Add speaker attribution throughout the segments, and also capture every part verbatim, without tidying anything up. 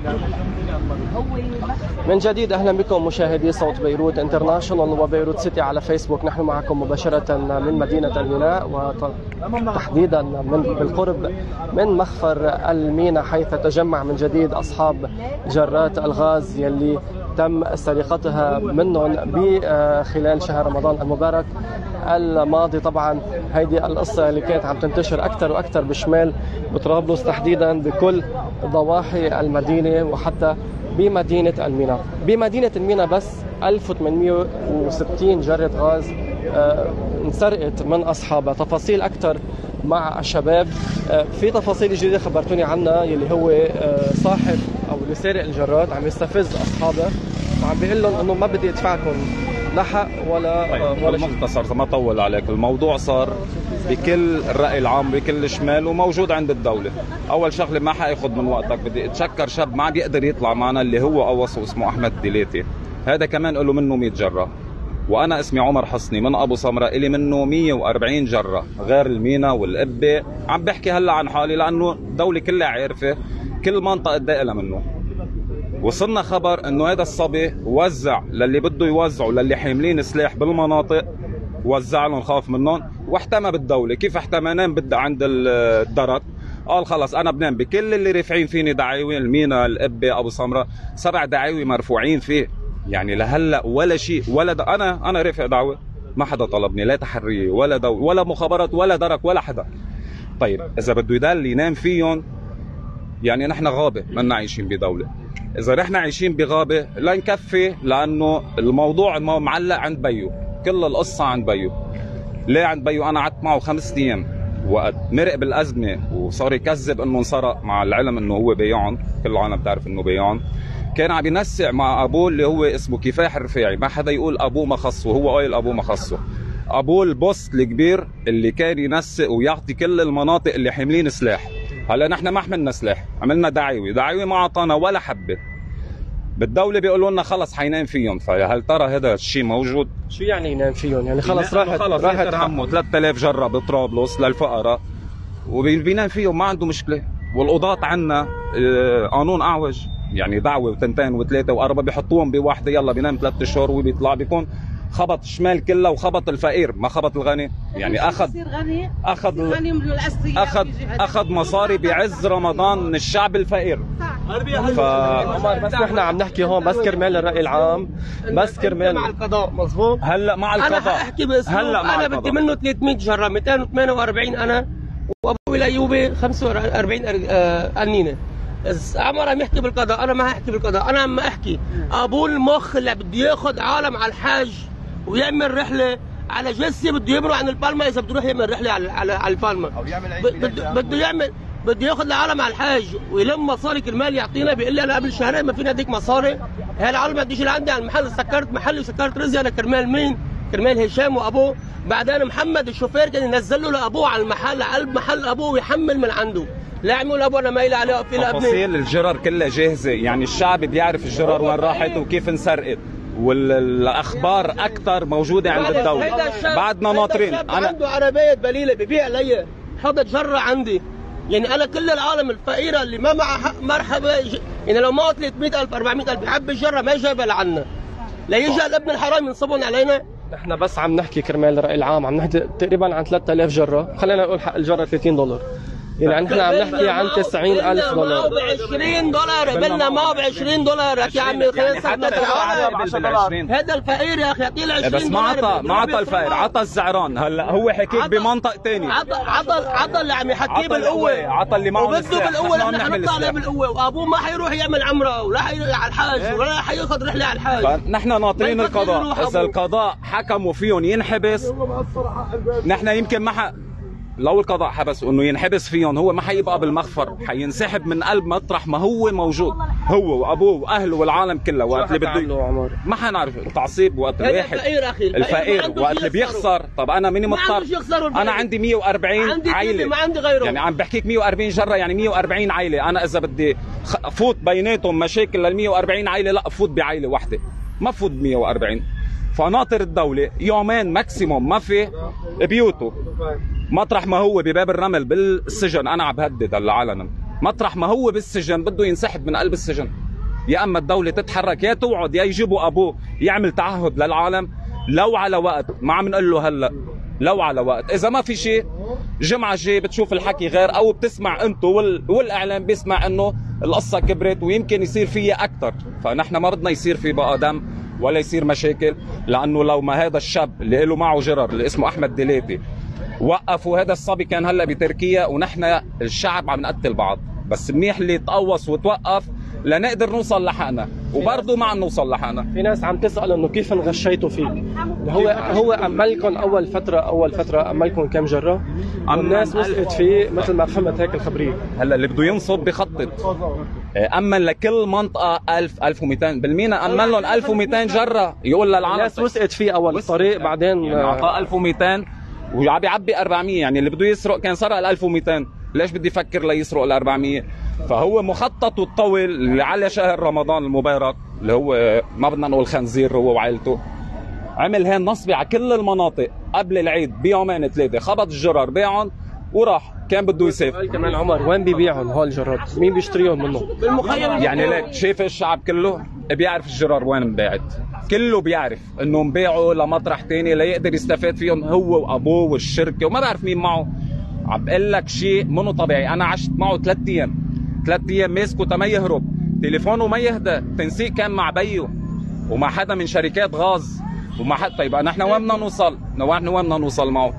Speaker 1: من جديد اهلا بكم مشاهدي صوت بيروت انترناشونال وبيروت سيتي على فيسبوك. نحن معكم مباشرة من مدينة الميناء وتحديدا من بالقرب من مخفر الميناء، حيث تجمع من جديد اصحاب جرات الغاز يلي تم سرقتها منهم خلال شهر رمضان المبارك الماضي. طبعا هيدي القصة اللي كانت عم تنتشر اكثر واكثر بشمال بطرابلس، تحديدا بكل ضواحي المدينة وحتى بمدينة الميناء. بمدينة الميناء بس ألف وثمانمئة وستين جرة غاز آه انسرقت من أصحابها. تفاصيل أكثر مع الشباب. آه في تفاصيل جديدة خبرتوني عنها، يلي هو آه صاحب أو اللي سارق الجرات عم يستفز أصحابه وعم بيقول لهم إنه ما بدي أدفعكم لا حق ولا
Speaker 2: طيب ولا شيء. مختصر ما طول عليك، الموضوع صار بكل الرأي العام بكل الشمال وموجود عند الدولة. أول شغلة ما حياخذ من وقتك، بدي أتشكر شاب ما بيقدر يطلع معنا اللي هو قوصه اسمه أحمد ديليتي، هذا كمان له منه مئة جرة. وأنا اسمي عمر حصني من أبو سمرة، إلي منه مئة وأربعين جرة غير المينا والقبة. عم بحكي هلا عن حالي لأنه الدولة كلها عارفة، كل منطقة قد ايه منه. وصلنا خبر انه هذا الصبي وزع للي بده يوزعوا للي حاملين سلاح بالمناطق، وزع لهم خاف منهم واحتمى بالدوله. كيف احتمى؟ نام بدأ عند الدرك، قال خلص انا بنام بكل اللي رافعين فيني دعاوي، المينا القبه ابو سمره، سبع دعاوي مرفوعين فيه. يعني لهلا ولا شيء، ولا د... انا انا رافع دعوه، ما حدا طلبني لا تحريه ولا دو... ولا مخابرات ولا درك ولا حدا. طيب اذا بده يضل ينام فيهم، يعني نحن غابه منا عايشين بدوله. إذا رحنا عايشين بغابة لا نكفي، لأنه الموضوع معلق عند بيو، كل القصة عند بيو. ليه عند بيو؟ أنا قعدت معه خمس أيام وقت مرق بالأزمة وصار يكذب إنه انسرق، مع العلم إنه هو بيعن، كل العالم بتعرف إنه بيعن. كان عم ينسق مع أبوه اللي هو اسمه كفاح الرفاعي، ما حدا يقول أبوه ما خصه، هو قايل أبوه ما خصه. أبوه البوست الكبير اللي كان ينسق ويعطي كل المناطق اللي حاملين سلاح. هلا نحن ما حملنا سلاح، عملنا دعاوي، دعاوي ما اعطانا ولا حبه. بالدوله بيقولوا لنا خلص حينام فيهم، فهل ترى هذا الشيء موجود؟
Speaker 1: شو يعني ينام فيهم؟ يعني خلص راحت
Speaker 2: خلص راحت همه ثلاثة آلاف جره بطرابلس للفقراء وبينام فيهم، ما عنده مشكله. والقضاة عنا قانون اعوج، يعني دعوه وثنتين وثلاثه واربعه بيحطوهم بواحده، يلا بينام ثلاث اشهر وبيطلع بيكون خبط شمال كله وخبط الفقير ما خبط الغني. يعني اخذ اخذ اخذ اخذ مصاري بعز رمضان من الشعب الفقير.
Speaker 1: ف بس نحن عم نحكي هون بس كرمال الراي العام، بس كرمال
Speaker 3: مع القضاء. مظبوط.
Speaker 2: هلا مع القضاء
Speaker 3: انا احكي باسلوب، هلا مع انا بدي منه ثلاثمئة جره، مئتين وثمانية وأربعين انا وابوي الايوبي خمسة وأربعين قنينه. عمر عم يحكي بالقضاء، انا ما احكي بالقضاء. انا عم احكي ابو المخ اللي بده ياخذ عالم على الحاج ويعمل رحله على جسي، بده يمرق عن البالما اذا بده يروح يعمل رحله على على, على البالما، او يعمل عيد بده بده يعمل بده ياخذ العالم على الحاج ويلم مصاري كرمال يعطينا. بيقول لي انا قبل شهرين ما فينا اديك مصاري، هالعالم ما بديش عندي على المحل، سكرت محلي وسكرت رزقي انا كرمال مين؟ كرمال هشام وابوه. بعدين محمد الشوفير كان ينزل له لابوه على المحل، على قلب محل ابوه ويحمل من عنده. لا عمول ابو انا مايل عليه في لابني.
Speaker 2: تفاصيل الجرر كلها جاهزه، يعني الشعب بيعرف الجرر وين راحت وكيف انسرقت، والاخبار اكثر موجوده عند الدوله. بعدنا ناطرين.
Speaker 3: انا عنده عربيه بليله ببيع لي حاطط جره عندي، يعني انا كل العالم الفقيره اللي ما معها حق مرحبا، يعني لو ما ثلاثمئة ألف أربعمئة ألف بحب الجره ما جايبها لعنا، لا يجي الابن الحرام ينصبون علينا.
Speaker 1: نحن بس عم نحكي كرمال الراي العام، عم نحكي تقريبا عن ثلاثة آلاف جره، خلينا نقول حق الجره ثلاثين دولار، يعني نحن عم نحكي عن تسعين ألف دولار.
Speaker 3: ما ب عشرين دولار، قبلنا ما ب عشرين دولار يا عمي، خلينا نسحب. هذا الفقير يا اخي يعطيه ال عشرين دولار.
Speaker 2: بس ما عطى ما عطى الفقير، عطى الزعران. هلا هو حكيك بمنطق ثاني،
Speaker 3: عطى عطى عطى اللي عم يحكيه بالقوه،
Speaker 2: عطى اللي معه
Speaker 3: وبده بالقوه. نحن حنطلع عليه بالقوه، وابوه ما حيروح يعمل عمره ولا حيروح على الحاج ولا حياخذ رحله على الحاج.
Speaker 2: فنحن ناطرين القضاء، اذا القضاء حكموا فيهم ينحبس، نحن يمكن ما ح... لو القضاء حبس انه ينحبس فيهم، هو ما حيبقى بالمخفر، حينسحب من قلب مطرح ما هو موجود، هو وابوه واهله والعالم كله. وقت اللي بده ما حنعرف التعصيب، وقت الواحد الفقير وقت اللي بيخسر. طب انا ماني مضطر، انا عندي مئة وأربعين عائله،
Speaker 3: ما عندي غيره.
Speaker 2: يعني عم بحكيك مئة وأربعين جره، يعني مئة وأربعين عائله. انا اذا بدي افوت بيناتهم مشاكل لل مئة وأربعين عائله، لا افوت بعائله واحده، ما افوت ب مئة وأربعين. فناطر الدوله يومين ماكسيموم، ما في بيوته مطرح ما هو بباب الرمل بالسجن. انا عم بهدد هلا علنا، مطرح ما هو بالسجن بده ينسحب من قلب السجن. يا اما الدوله تتحرك يا توعد يا يجيبوا ابوه يعمل تعهد للعالم لو على وقت. ما عم نقول له هلا، لو على وقت. اذا ما في شيء الجمعه الجايه بتشوف الحكي غير، او بتسمع انتم وال... والاعلام بيسمع انه القصه كبرت ويمكن يصير فيها اكثر. فنحن ما بدنا يصير في بقى دم ولا يصير مشاكل، لانه لو ما هذا الشاب اللي له معه جرر اللي اسمه احمد دليتي وقفوا هذا الصبي كان هلا بتركيا، ونحن الشعب عم نقتل بعض. بس منيح اللي تقوص وتوقف لنقدر نوصل لحقنا، وبرضه ما عم نوصل لحقنا.
Speaker 1: في ناس عم تسال انه كيف انغشيتوا فيه. هو هو املكم اول فتره اول فتره املكم كم جره؟ الناس وثقت فيه مثل ما فهمت هيك الخبريه.
Speaker 2: هلا اللي بده ينصب بخطط. اما لكل منطقه ألف ألف ومئتين بالمينا امن لهم ألف ومئتين جره، يقول للعالم
Speaker 1: الناس وثقت فيه اول الطريق، بعدين
Speaker 2: يعني اعطاه ألف ومئتين وعم يعبي أربعمية. يعني اللي بده يسرق كان سرق ال ألف ومئتين، ليش بدي يفكر ليسرق ال أربعمية؟ فهو مخطط الطول اللي على شهر رمضان المبارك اللي هو ما بدنا نقول خنزير هو وعائلته، عمل هين نصبي على كل المناطق قبل العيد بيومين ثلاثه، خبط الجرار بيعهم وراح. كان بده يسافر.
Speaker 1: كمان عمر وين بيبيعهم هول الجرات؟ مين بيشتريهم منه؟
Speaker 3: بالمخيم.
Speaker 2: يعني ليك شايف الشعب كله بيعرف الجرار وين انباعت، كله بيعرف انه انباعوا لمطرح ثاني ليقدر يستفاد فيهم هو وابوه والشركه وما بعرف مين معه. عم بقول لك شيء منه طبيعي. انا عشت معه ثلاث ايام ثلاث ايام ماسكه تما يهرب، تليفونه ما يهدى، تنسيق كان مع بيه ومع حدا من شركات غاز ومع حد. طيب نحن وين بدنا نوصل؟ نحن وين بدنا نوصل معه؟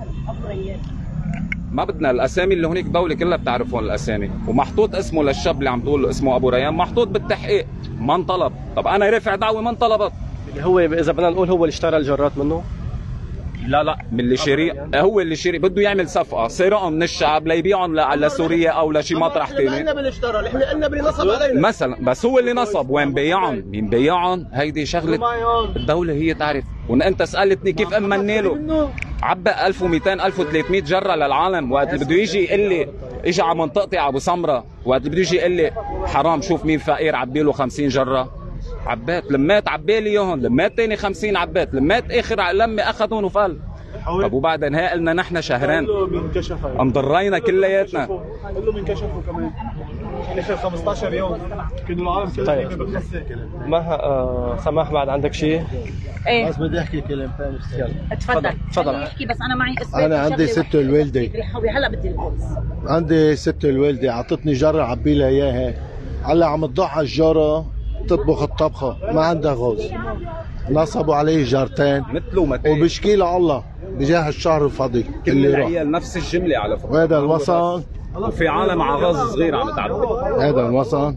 Speaker 2: ما بدنا الاسامي اللي هونيك الدوله كلها بتعرفهم الاسامي، ومحطوط اسمه للشاب اللي عم تقول له اسمه ابو ريان، محطوط بالتحقيق ما انطلب. طب انا رافع دعوه ما انطلبت.
Speaker 1: اللي هو اذا بدنا نقول هو اللي اشترى الجرات منه؟
Speaker 2: لا لا من اللي شاري، هو اللي شاري بده يعمل صفقه سرقهم من الشعب ليبيعهم لسوريا او لشي مطرح ثاني.
Speaker 3: احنا باللي اشترى، احنا قلنا باللي نصب علينا
Speaker 2: مثلا. بس هو اللي نصب. وين بيعهم؟ مين بيعهم؟ هيدي شغله الدوله هي تعرف. وان انت سالتني كيف امنا له عبى ألف ومئتين ألف وثلاثمئة جره للعالم، وقت اللي بده يجي يقول لي اجى على منطقتي ابو سمره، وقت اللي بده يجي يقول لي حرام شوف مين فقير عبي له خمسين جره، عبات لمات عبالي اياهم، لمات ثاني خمسين عبات، لمات اخر لمه اخذهم وفل. طب وبعدين هي قلنا نحن شهرين مضرينا كلياتنا.
Speaker 4: قال له بينكشفوا كمان اخر خمسطعش يوم كانوا العالم كلها.
Speaker 1: طيب ما آه سماح بعد عندك شيء؟
Speaker 5: ايه
Speaker 4: بس بدي احكي كلمتين.
Speaker 5: اتفضل
Speaker 1: تفضل.
Speaker 5: احكي. بس انا معي اسم.
Speaker 4: انا عندي ست الوالده،
Speaker 5: هلا بدي الفلوس.
Speaker 4: عندي ست الوالده اعطتني جره عبي لها اياها، هلا عم تضع على الجره تطبخ الطبخه ما عندها غاز، نصبوا عليه جارتين
Speaker 2: مثله متين
Speaker 4: وبشكي له الله بجاه الشهر الفاضي
Speaker 2: كل
Speaker 4: اللي
Speaker 2: العيال نفس الجمله على فكره.
Speaker 4: وهذا الوصل
Speaker 2: وفي عالم على غاز صغير عم تعبي.
Speaker 4: هذا الوصل.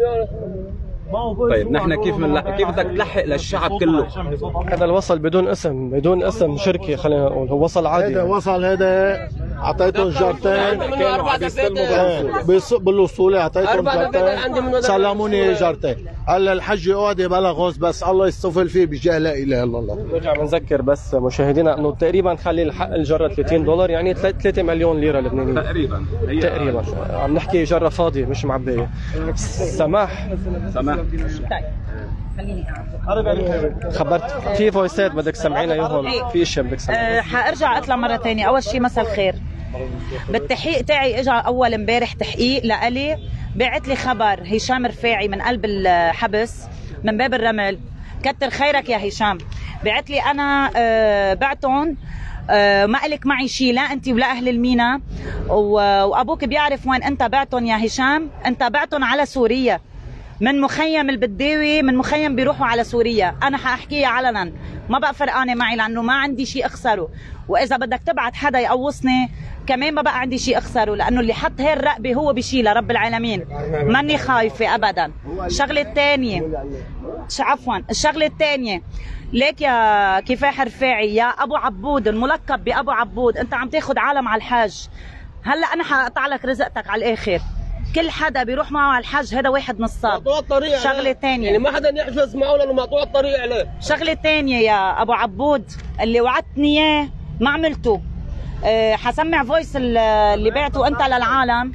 Speaker 2: طيب نحن كيف من كيف بدك تلحق للشعب كله؟
Speaker 1: هذا الوصل بدون اسم، بدون اسم شركه، خلينا نقول هو وصل عادي.
Speaker 4: هذا وصل. هذا اعطيتهم جارتين
Speaker 1: كانوا عم يستلموا
Speaker 4: بالوصولة، اعطيتهم جارتين سلموني جارتين. هلا الحج قاعد بلا غوص بس الله يستغفر فيه بجاه لا اله الا الله.
Speaker 1: نرجع بنذكر بس مشاهدينا انه تقريبا خلي الحق الجره ثلاثين دولار يعني ثلاثة مليون ليره لبنانيه
Speaker 2: تقريبا.
Speaker 1: تقريبا عم نحكي جره فاضيه مش معبيه. سماح
Speaker 2: سماح
Speaker 5: خليني اعرف.
Speaker 1: خبرت في فويسات بدك تسمعينا اياهم، في اشياء بدك تسمعينا.
Speaker 5: أه حارجع اطلع مره ثانيه. اول شيء مساء الخير. بالتحقيق تاعي اجى اول امبارح تحقيق لالي، بعت لي خبر هشام رفاعي من قلب الحبس من باب الرمل. كتر خيرك يا هشام. بعت لي انا أه بعتهم أه ما إلك معي شيء، لا انت ولا اهل المينا، وابوك بيعرف وين انت بعتهم يا هشام. انت بعتهم على سوريا من مخيم البداوي، من مخيم بيروحوا على سوريا. انا حاحكيها علنا، ما بقى فرقانه معي لانه ما عندي شيء اخسره، واذا بدك تبعت حدا يقوصني كمان ما بقى عندي شيء اخسره، لانه اللي حط هي الرقبه هو بيشيلها رب العالمين. ماني خايفه ابدا. الشغله الثانيه عفوا الشغله الثانيه ليك يا كفاح رفاعي يا ابو عبود الملقب بابو عبود، انت عم تاخذ عالم على الحاج. هلا انا حقطع لك رزقتك على الاخر. كل حدا بيروح معه على الحج هذا واحد نصاب.
Speaker 3: مقطوع الطريق.
Speaker 5: شغله ثانيه
Speaker 3: يعني ما حدا يحجز معه لانه مقطوع الطريق عليه.
Speaker 5: شغله ثانيه يا ابو عبود، اللي وعدتني اياه ما عملته. أه حسمع فويس اللي بعته انت للعالم.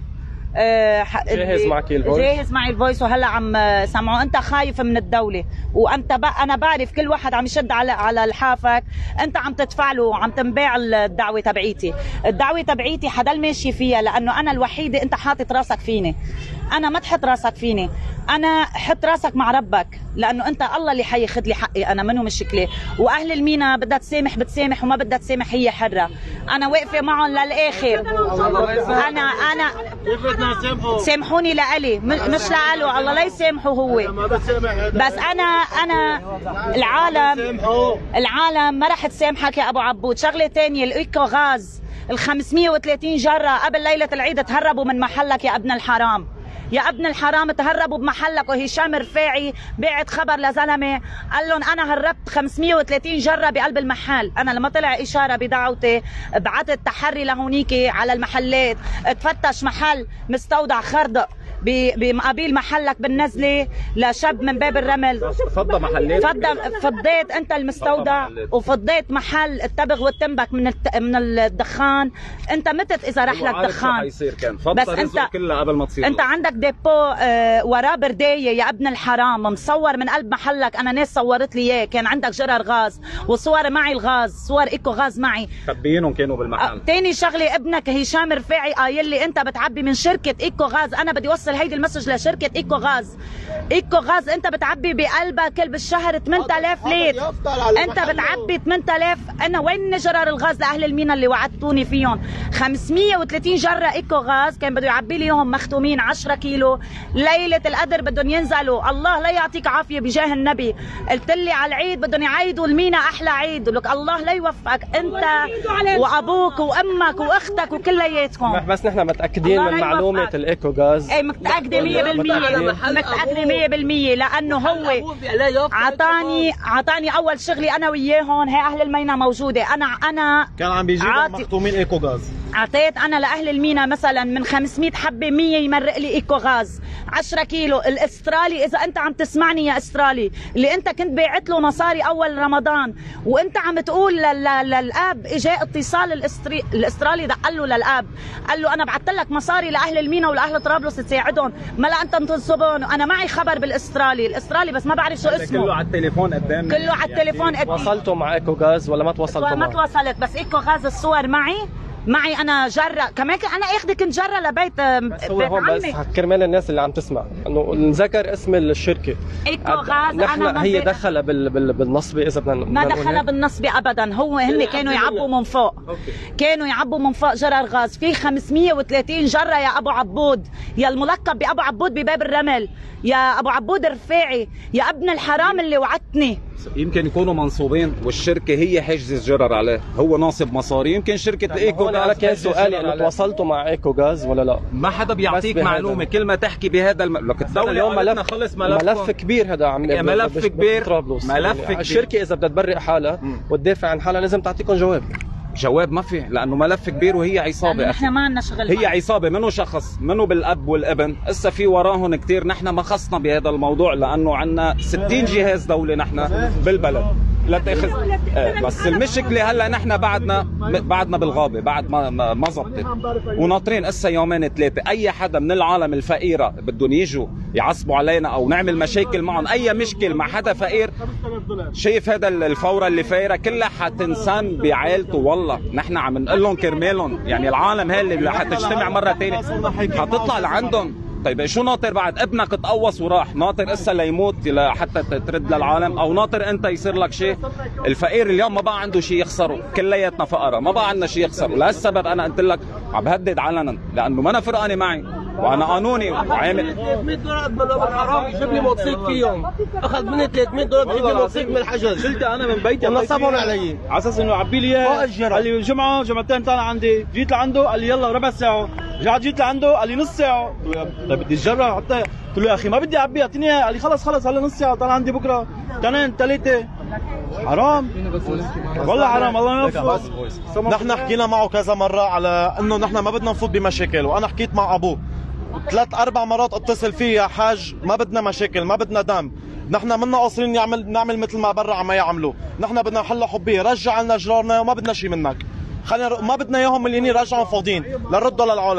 Speaker 5: آه
Speaker 1: جاهز معك الفويس،
Speaker 5: جاهز معي الفويس وهلا عم سمعوا. انت خايف من الدوله، وانت بقى انا بعرف كل واحد عم يشد على على لحافك، انت عم تدفع له وعم تنباع الدعوه تبعيتي. الدعوه تبعيتي حدا ماشي فيها، لانه انا الوحيده انت حاطط راسك فيني. انا ما تحط راسك فيني، انا حط راسك مع ربك، لانه انت الله اللي حياخذ لي حقي، انا منو مشكله. واهل المينا بدها تسامح بتسامح، وما بدها تسامح هي حره. انا واقفه معهم للاخر. انا انا سامحوني لالي مش لالو، الله لا يسامحه هو. بس انا انا العالم العالم ما رح تسامحك يا ابو عبود. شغله ثانيه، الايكو غاز ال خمسمية وثلاثين جره قبل ليله العيد تهربوا من محلك يا ابن الحرام، يا ابن الحرام تهربوا بمحلك. وهشام رفاعي بعت خبر لزلمه قال لهم انا هربت خمسمية وثلاثين جره بقلب المحل. انا لما طلع اشاره بدعوتي بعثت تحري لهونيكي على المحلات، تفتش محل مستودع خردق بمقابل محلك بالنزله لشاب من باب الرمل.
Speaker 2: فضى محلات،
Speaker 5: فضى فضيت انت المستودع وفضيت محل التبغ والتنبك من من الدخان. انت متت اذا رح لك دخان،
Speaker 2: بس انت كلها قبل ما تصير.
Speaker 5: انت عندك ديبو اه وراه بردايه يا ابن الحرام مصور من قلب محلك. انا ناس صورت لي اياه، كان عندك جرر غاز وصور معي الغاز، صور ايكو غاز معي
Speaker 2: خبيينهم كانوا بالمحل.
Speaker 5: اه تاني شغله، ابنك هشام رفاعي قايل لي انت بتعبي من شركه ايكو غاز. انا بدي اوصل هيدي المسج لشركه ايكو غاز. ايكو غاز انت بتعبي بقلبها كل بالشهر ثمانية آلاف لتر، انت بتعبي ثمانية آلاف. انا وين جرار الغاز لاهل المينا اللي وعدتوني فيهم؟ خمسمية وثلاثين جره ايكو غاز كان بده يعبي لي اياهم مختومين عشرة كيلو. ليله القدر بدهم ينزلوا، الله لا يعطيك عافيه بجاه النبي. قلت لي على العيد بدهم يعيدوا المينا احلى عيد، لك الله لا يوفقك انت وابوك وامك واختك وكلياتكم.
Speaker 1: بس نحن متاكدين من معلومه الايكو غاز.
Speaker 5: ايه متاكده مية بالمية، متاكده مية بالمية، لانه هو عطاني عطاني اول شغلي انا وياهم. هي اهل المينا موجوده. انا انا
Speaker 6: كان عم بيجيبوا مختومين ايكو غاز.
Speaker 5: اعطيت انا لاهل المينا مثلا من خمسمية حبه مية يمرق لي ايكو غاز عشرة كيلو. الاسترالي اذا انت عم تسمعني يا استرالي اللي انت كنت باعت له مصاري اول رمضان، وانت عم تقول للاب، اجى اتصال الاستري... الاسترالي دق له للاب قال له انا بعثت لك مصاري لاهل المينا ولاهل طرابلس تساعدهم، ما لا انت تنصبهم. وانا معي خبر بالاسترالي، الاسترالي بس ما بعرف شو اسمه.
Speaker 2: كله على التليفون قدامنا،
Speaker 5: كله على التليفون.
Speaker 1: يعني تواصلتوا مع ايكو غاز ولا ما تواصلتوا
Speaker 5: معه؟ ما تواصلت، بس ايكو غاز الصور معي معي انا جرة كمان. انا اخذي كنت جرة لبيت
Speaker 1: بس هو هون بس كرمال الناس اللي عم تسمع انه نذكر اسم الشركه
Speaker 5: ايكو غاز.
Speaker 1: نحن هي دخل بال بال بالنصبه اذا بدنا
Speaker 5: ما دخل بالنصبه ابدا. هو هن كانوا يعبوا من فوق، كانوا يعبوا من فوق جرر غاز. في خمسمية وثلاثين جره يا ابو عبود، يا الملقب بابو عبود بباب الرمل، يا ابو عبود الرفاعي، يا ابن الحرام اللي وعدتني.
Speaker 2: يمكن يكونوا منصوبين والشركه هي حجز الجرر عليه، هو ناصب مصاري. يمكن شركه ايكو غاز.
Speaker 1: انا كان سؤالي انه تواصلتوا مع ايكو غاز ولا لا؟
Speaker 2: ما حدا بيعطيك معلومه، كل ما تحكي بهذا الم... لك الدوله
Speaker 1: اليوم ملف
Speaker 2: خلص ملف
Speaker 1: ملف كبير هذا عم
Speaker 2: ملف كبير ملف كبير.
Speaker 1: الشركه اذا بدها تبرئ حالها وتدافع عن حالها لازم تعطيكم جواب.
Speaker 2: جواب ما في، لانه ملف كبير وهي عصابه.
Speaker 5: نحن ما لنا شغل،
Speaker 2: هي عصابه، منه شخص، منه بالاب والابن. هسه في وراهم كثير. نحن ما خصنا بهذا الموضوع لانه عندنا ستين جهاز دولي نحن بالبلد لا تاخذ. آه بس المشكله هلا نحن بعدنا بعدنا بالغابه، بعد ما ما زبطت وناطرين هسه يومين ثلاثه. اي حدا من العالم الفقيره بدهم يجوا يعصبوا علينا او نعمل مشاكل معهم، اي مشكل مع حدا فقير، شايف هذا الفوره اللي فايره كلها حتنسان بعائلته. والله نحن عم نقول لهم كرمالهم، يعني العالم هي اللي حتجتمع مره ثانيه حتطلع لعندهم. طيب شو ناطر بعد؟ ابنك تقوص وراح، ناطر اسا ليموت حتى ترد للعالم، او ناطر انت يصير لك شيء؟ الفقير اليوم ما بقى عنده شيء يخسره، كلياتنا فقراء ما بقى عندنا شيء يخسره. لهالسبب انا قلت لك عم بهدد علنا، لانه ما انا فرقانه معي وانا قانوني وعامل.
Speaker 3: ثلاثمية دولار بالحرام يجيب لي موتوسيكل فيهم، اخذ مني ثلاثمية دولار يجيب لي موتوسيكل من الحجز.
Speaker 6: شلت انا من بيتي
Speaker 3: ونصبهم علي
Speaker 6: على اساس انه عبي لي اياه. قال لي جمعه جمعتين طالع عندي، جيت لعنده قال لي يلا ربع ساعه، رجعت جيت لعنده قال لي نص ساعه. طيب بدي اجرب حتى. قلت له يا اخي ما بدي اعبيها، اعطيني اياها. قال لي خلص خلص هلا نص ساعه طالع عندي بكره اثنين ثلاثه. حرام والله حرام، الله يوفقه.
Speaker 7: نحن حكينا معه كذا مره على انه نحن ما بدنا نفوت بمشاكل، وانا حكيت مع ابوه ثلاث اربع مرات اتصل فيه يا حاج ما بدنا مشاكل، ما بدنا دم، نحن منا قاصرين نعمل نعمل مثل ما برا عم يعملوا، نحن بدنا حل حبيه، رجع لنا جرارنا وما بدنا شيء منك. خلينا ما بدنا اياهم مليانين رجعهم فاضيين لنردوا للعالم.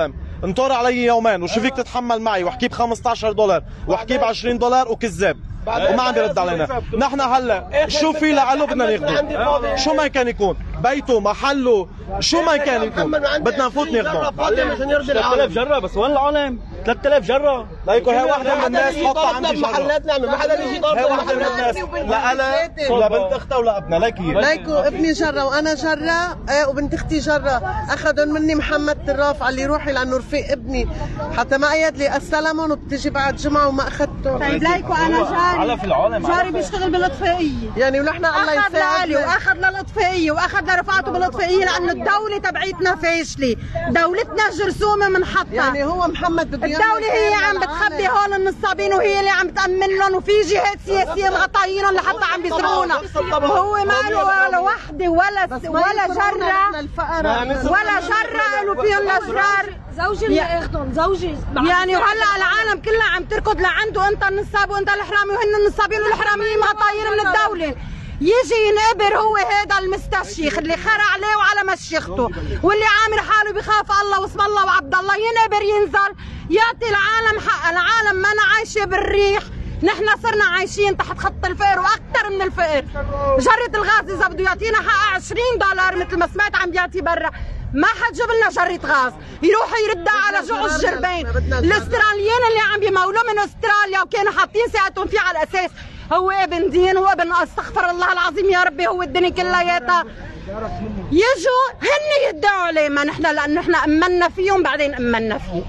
Speaker 7: انطر علي يومين وشو فيك تتحمل معي واحكي ب خمسطعش دولار واحكي ب عشرين دولار وكذاب وما عم يرد علينا. نحن هلا شو في لعله بدنا ناخذه، شو ما كان يكون بيته محله شو ما كان يكون بدنا نفوت ناخذه.
Speaker 6: ثلاثة آلاف جره بس وين العالم؟ ثلاثة آلاف جره
Speaker 7: ليكو هي وحده من الناس حطها عندي جره.
Speaker 3: محلات نعمل ما حدا يجي يضرب
Speaker 7: هي وحده من الناس لها لبنت اختها ولابنها ليكي
Speaker 8: ليكو ابني جره وانا جره ايه وبنت اختي جره. اخذوا مني محمد تراف على روحي لانه رفيق ابني حتى ما قيد لي استلمهم وبتجي بعد جمعه وما اخذتهم.
Speaker 9: طيب ليكو انا جاري
Speaker 6: في العالم
Speaker 9: جاري بيشتغل بالاطفائيه
Speaker 8: يعني ونحن الله
Speaker 9: اخذ لعلي
Speaker 8: يساعدنا
Speaker 9: واخذ للاطفائيه واخذ لرفعته بالاطفائيه لانه الدوله تبعيتنا فاشله، دولتنا جرثومه منحطه.
Speaker 8: يعني هو محمد بده
Speaker 9: الدوله هي عم بتخبي هول النصابين وهي اللي عم تامن لهم وفي جهات سياسيه مغطيينهم لحتى عم بيسرقونا. هو ما له ولا وحده ولا ولا جره ولا جره له فيهم الاشرار.
Speaker 10: زوجي اللي ياخذهم زوجي
Speaker 9: يعني وهلا العالم كلها عم تركض لعنده انت النصاب وانت الحرامي وهن النصابين والحراميين مغطيين من الدوله. يجي ينقبر هو هذا المستشيخ اللي خرع عليه وعلى مشيخته واللي عامل حاله بخاف الله واسم الله وعبد الله، ينقبر ينزل يعطي العالم حق. العالم ما أنا عايشه بالريح، نحن صرنا عايشين تحت خط الفقر واكثر من الفقر. جره الغاز اذا بده يعطينا حقها عشرين دولار مثل ما سمعت عم بيعطي برا، ما حتجيب لنا جرة غاز، يروحوا يردها على جوع الجربين. الاستراليين اللي عم بيمولوا من استراليا وكانوا حاطين ثقتهم فيه على اساس هو ابن دين وابن استغفر الله العظيم يا ربي هو الدنيا كلياتها، يجوا هن يدعوا عليه ما نحن لانه نحن امنا فيهم بعدين امنا فيه.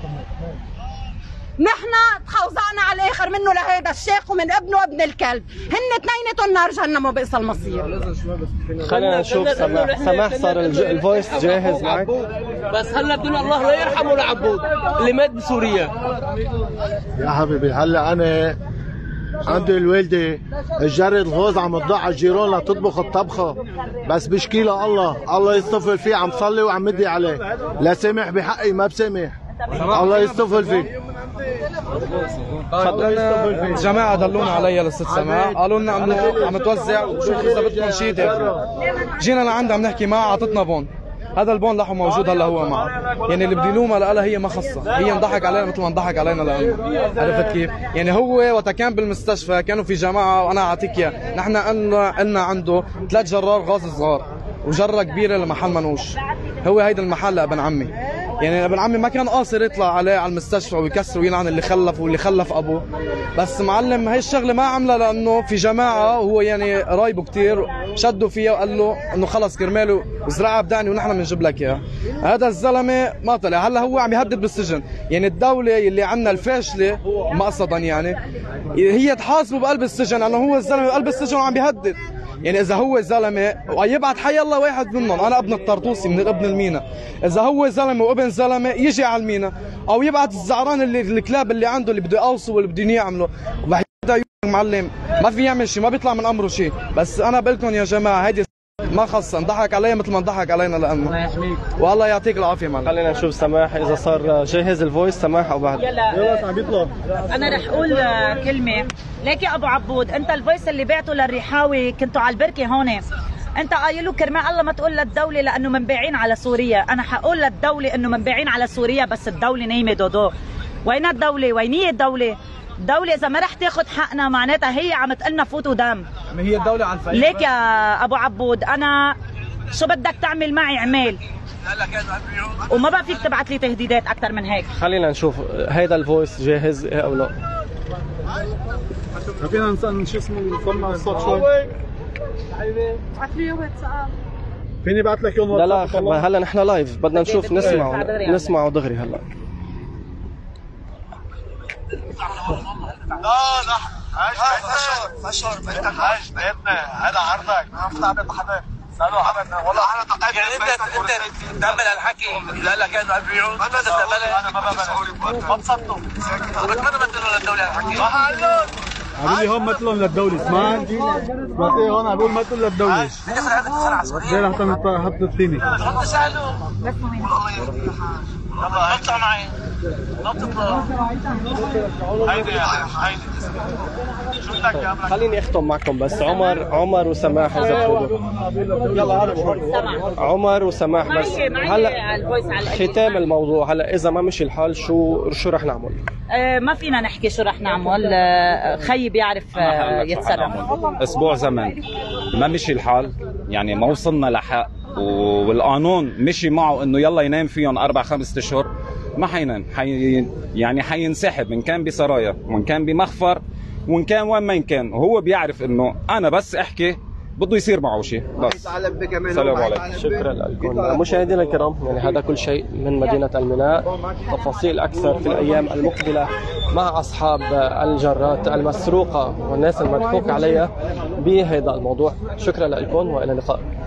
Speaker 9: نحن تخوزقنا على الاخر منه لهيدا الشيخ ومن ابنه وابن الكلب، هن اثنيناتهم نار جهنم وبئس المصير.
Speaker 1: خلينا نشوف سماح. سماح صار الفويس جاهز معك؟
Speaker 3: بس هلا بدنا الله لا يرحمه لعبود اللي مات بسوريا.
Speaker 4: يا حبيبي هلا انا عندي الوالده الجرة الغوز عم تضع على الجيران لتطبخ الطبخه، بس بشكي له الله الله يصطفل فيه، عم صلي وعم مدي عليه، لا سامح بحقي ما بسامح، الله يصطفل فيه.
Speaker 11: الجماعة دلونا عليا للست سماح، قالوا لنا انه عم توزع وشوف اذا بدكم شيء تاخذوا. جينا لعندها عم نحكي معها، اعطتنا بون، هذا البون لحو موجود هلا هو معه، يعني اللي بدي لومها لها هي ما خصها، هي انضحك علينا مثل ما انضحك علينا لانه عرفت كيف؟ يعني هو وقت كان بالمستشفى كانوا في جماعة وانا اعطيك اياه، نحن قلنا قلنا عنده ثلاث جرار غاز صغار وجرة كبيرة لمحل منوش، هو هيدا المحل لابن عمي. يعني ابن عمي ما كان قاصر يطلع عليه على المستشفى ويكسر ويلعن اللي خلف واللي خلف ابوه، بس معلم هي الشغله ما عملها لانه في جماعه وهو يعني رايبه كثير شدوا فيها وقال له انه خلص كرماله زرعها بدعني ونحن بنجيب لك اياها. هذا الزلمه ما طلع، هلا هو عم يهدد بالسجن، يعني الدوله اللي عندنا الفاشله مقصدا يعني هي تحاسبه بقلب السجن لانه هو الزلمه بقلب السجن وعم بيهدد. يعني اذا هو زلمه ويبعت حي الله واحد منهم، انا ابن الطرطوسي من ابن المينا، اذا هو زلمه وابن زلمه يجي على المينا او يبعت الزعران اللي الكلاب اللي عنده اللي بده يقوصوا واللي بدهم يعملوا. معلم ما في يعمل شيء، ما بيطلع من امره شيء، بس انا بقول لكم يا جماعه هيدي ما خصها، انضحك علي مثل ما انضحك علينا لانه الله يحميك والله يعطيك العافيه معلم.
Speaker 1: خلينا نشوف سماح اذا صار جاهز الفويس. سماح او بعد؟
Speaker 5: يلا عم يطلع. انا رح اقول كلمه ليك يا ابو عبود، انت الفويس اللي بعته للريحاوي كنتوا على البركه هون، انت قايل له كرمال الله ما تقول للدوله لانه منباعين على سوريا، انا حقول للدوله انه منباعين على سوريا بس الدوله نايمه دودو. وين الدوله؟ وينيه الدوله؟ الدولة إذا ما رح تاخذ حقنا معناتها هي عم تقلنا فوتوا دم.
Speaker 11: هي الدولة على الفريق.
Speaker 5: ليك يا أبو عبود أنا شو بدك تعمل معي اعمل، وما بقى فيك تبعت لي تهديدات أكثر من هيك.
Speaker 1: خلينا نشوف هيدا الفويس جاهز إيه أو لا.
Speaker 6: فينا نسأل شو اسمه نسمع الصوت شوي.
Speaker 10: ابعت لي واتساب.
Speaker 6: فيني بعت لك يوم
Speaker 1: واتساب؟ لا لا هلا نحن لايف بدنا نشوف نسمعه نسمعه دغري هلا.
Speaker 7: لا لا عايش فشر فشر بدك عايش بيتنا، هذا عرضك ما بتطلع بيت حدا. سالوا حدا والله انا تقيت يعني انت انت تعمل هالحكي لا لا كانوا عم يبيعوا ما بدك انا ما ببلش ما بصبتوا بتمنى مثلوا للدوله هالحكي عم لي هون مثلهم للدوله. سمعت سمعت ايه هون عم بقول مثلوا للدوله. بدي اخذ هذا السرعه عسكريه حتى حط الثاني بس مهم والله يرضي حالك. يلا اطلع معي
Speaker 1: خليني اختم معكم بس عمر عمر وسماح اذا بتفضلوا. عمر وسماح بس هلا ختام الموضوع. هلا اذا ما مشي الحال شو شو رح نعمل؟
Speaker 5: آه ما فينا نحكي شو رح نعمل. آه خيي بيعرف آه يتصرف.
Speaker 2: اسبوع زمن ما مشي الحال، يعني ما وصلنا لحق والقانون مشي معه انه يلا ينام فيهم اربع خمس اشهر، ما حينام. حي يعني حينسحب، ان كان بسرايا وان كان بمخفر وان كان وين ما كان. وهو بيعرف انه انا بس احكي بده يصير معه شيء. بس سلام عليكم.
Speaker 1: شكرا لكم مشاهدينا الكرام. يعني هذا كل شيء من مدينة الميناء. تفاصيل أكثر في الأيام المقبلة مع أصحاب الجرات المسروقة والناس المضحوك عليها بهذا الموضوع. شكرا لكم وإلى اللقاء.